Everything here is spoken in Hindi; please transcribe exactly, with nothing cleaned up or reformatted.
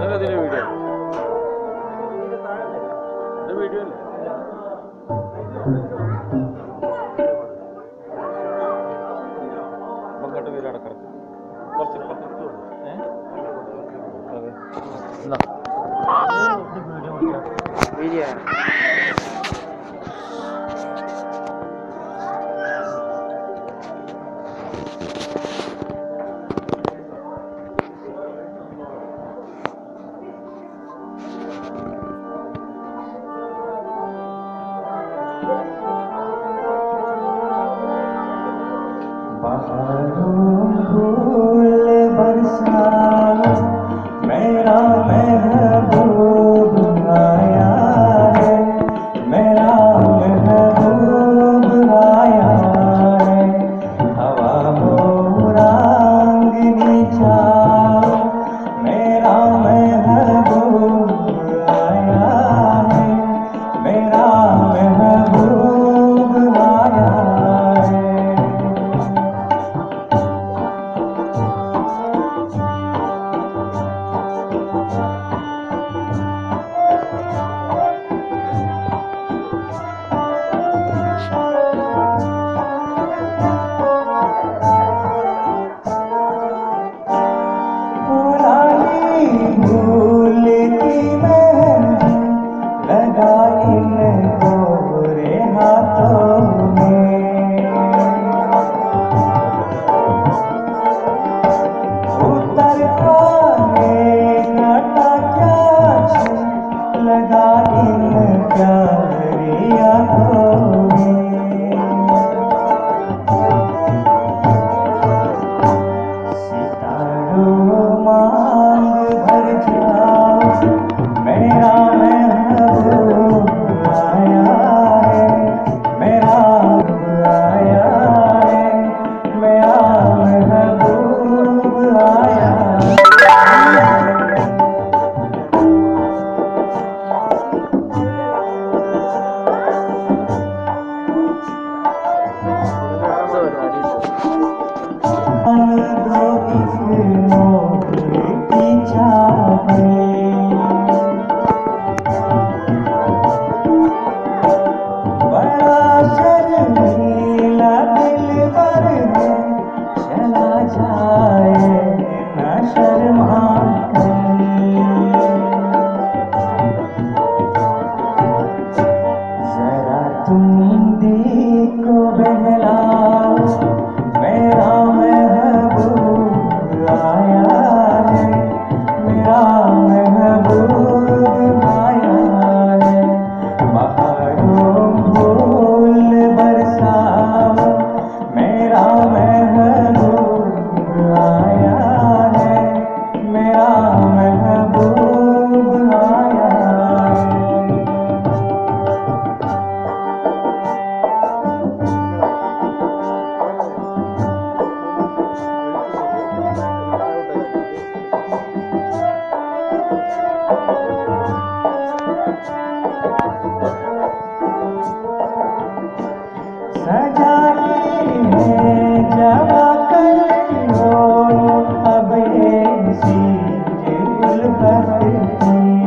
അതിന് വീഡിയോ ഇത് വീഡിയോ അല്ലേ പങ്കട്ട് വീട് അടക്കണം കുറച്ച് പക്കത്ത് വീഡിയോ വീഡിയോ मेरा महबूब आया है, मेरा महबूब आया है। हवा हो रांगनी छाओ, मेरा महबूब आया है, मेरा महबूब आया है। भूल की मैं लगा इन गोरे हाथों में, उतर आए काटा क्या लगा इन प्यारी आँखों में। सितारों मांग भर जाओ, मेरा महबूब आया है, मेरा आया है, मेरा महबूब आया है। दो इस मोर की चाहत, बड़ा शर्मीला दिलबर है, चला जाए न शर्मा कर। जरा तुम देखो बहलाओ, मेरा महबूब आया है, मेरा महबूब आया है। बहारों फूल बरसाओ, मेरा महबूब आया है, मेरा महबूब आया है। सजाई है जवा कलियों अब ये सी उल्फत की।